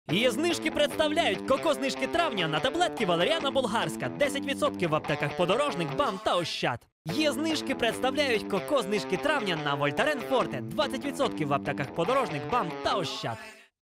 Її знижки представляють коко-знижки травня на таблетки Валеріана Болгарська. 10% в аптеках Подорожник, БАМ та Ощад. Її знижки представляють коко-знижки травня на Вольтарен Форте. 20% в аптеках Подорожник, БАМ та Ощад.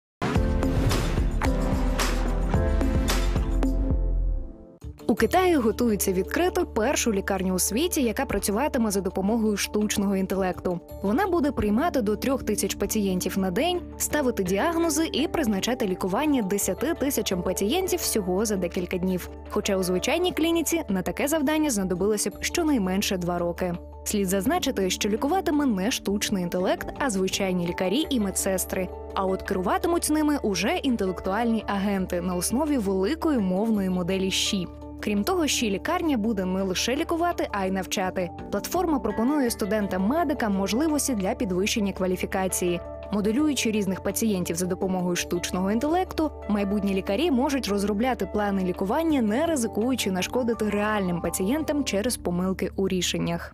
У Китаї готується відкрити першу лікарню у світі, яка працюватиме за допомогою штучного інтелекту. Вона буде приймати до 3000 пацієнтів на день, ставити діагнози і призначати лікування 10 тисячам пацієнтів всього за декілька днів. Хоча у звичайній клініці на таке завдання знадобилося б щонайменше 2 роки. Слід зазначити, що лікуватиме не штучний інтелект, а звичайні лікарі і медсестри. А от керуватимуть ними уже інтелектуальні агенти на основі великої мовної моделі ЩІ. Крім того, лікарня буде не лише лікувати, а й навчати. Платформа пропонує студентам-медикам можливості для підвищення кваліфікації. Моделюючи різних пацієнтів за допомогою штучного інтелекту, майбутні лікарі можуть розробляти плани лікування, не ризикуючи нашкодити реальним пацієнтам через помилки у рішеннях.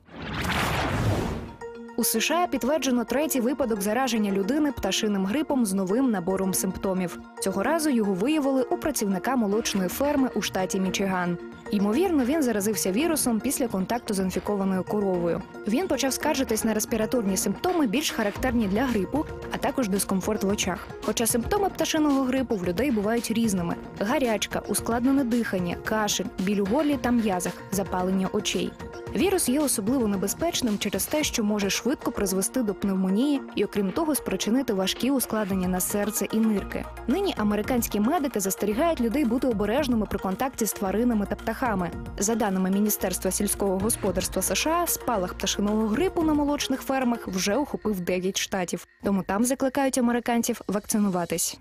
У США підтверджено 3-й випадок зараження людини пташиним грипом з новим набором симптомів. Цього разу його виявили у працівника молочної ферми у штаті Мічиган. Ймовірно, він заразився вірусом після контакту з інфікованою коровою. Він почав скаржитись на респіраторні симптоми, більш характерні для грипу, а також дискомфорт в очах. Хоча симптоми пташиного грипу в людей бувають різними – гарячка, ускладнене дихання, кашель, біль у горлі та м'язах, запалення очей. Вірус є особливо небезпечним через те, що може швидко призвести до пневмонії і, окрім того, спричинити важкі ускладнення на серце і нирки. Нині американські медики застерігають людей бути обережними при контакті з тваринами та птахами. За даними Міністерства сільського господарства США, спалах пташиного грипу на молочних фермах вже охопив 9 штатів. Тому там закликають американців вакцинуватись.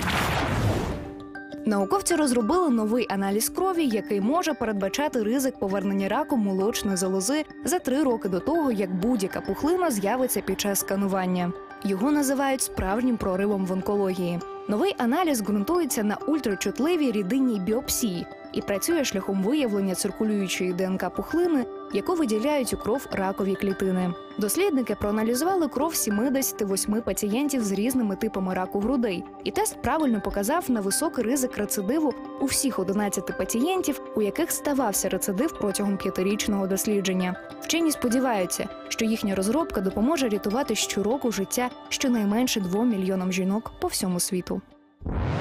Науковці розробили новий аналіз крові, який може передбачати ризик повернення раку молочної залози за 3 роки до того, як будь-яка пухлина з'явиться під час сканування. Його називають справжнім проривом в онкології. Новий аналіз ґрунтується на ультрачутливій рідинній біопсії і працює шляхом виявлення циркулюючої ДНК пухлини, яку виділяють у кров ракові клітини. Дослідники проаналізували кров 78 пацієнтів з різними типами раку грудей, і тест правильно показав на високий ризик рецидиву у всіх 11 пацієнтів, у яких ставався рецидив протягом 5-річного дослідження. Вчені сподіваються, що їхня розробка допоможе рятувати щороку життя щонайменше 2 мільйонам жінок по всьому світу.